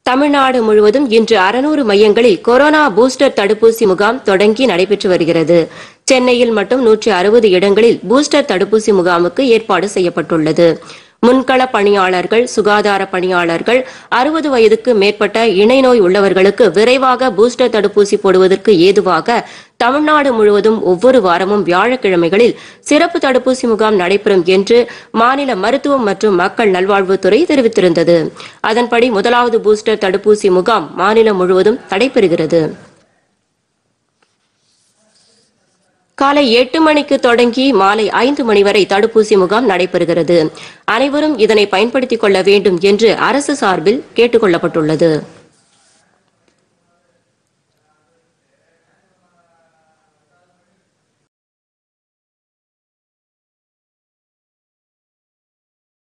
தமிழ்நாடு முழுவதும் இன்று 600 மையங்களில் கொரோனா பூஸ்டர் தடுப்பூசி முகாம் தொடங்கி நடைபெற்று வருகிறது. சென்னையில் மட்டும் 160 இடங்களில் பூஸ்டர் தடுப்பூசி முகாமுக்கு ஏற்பாடு செய்யப்பட்டுள்ளது. முன்கள பணியாளர்கள், சுகாதார பணியாளர்கள், 60 வயதுக்கு மேற்பட்ட இணை நோய் உள்ளவர்களுக்கு விரைவாக பூஸ்டர் தடுப்பூசி போடுவதற்கு ஏதுவாக தமிழ்நாடு முழுவதும் ஒவ்வொரு வாரமும் வியாழக்கிழமைகளில் சிறப்பு தடுப்பூசி முகாம் நடைபெறும் என்று மாநில மருத்துவம் மற்றும் மக்கள் நல்வாழ்வுத்துறை தெரிவித்திருந்தது. அதன்படி முதலாவது பூஸ்டர் தடுப்பூசி முகாம் மாநிலம் முழுவதும் நடைபெறுகிறது. காலை 8 மணிக்கு தொடங்கி மாலை 5 மணி வரை தடுப்பூசி முகாம் நடைபெறுகிறது. அனைவரும் இதனை பயன்படுத்திக் கொள்ள வேண்டும் என்று அரசு சார்பில் கேட்டுக் கொள்ளப்பட்டுள்ளது.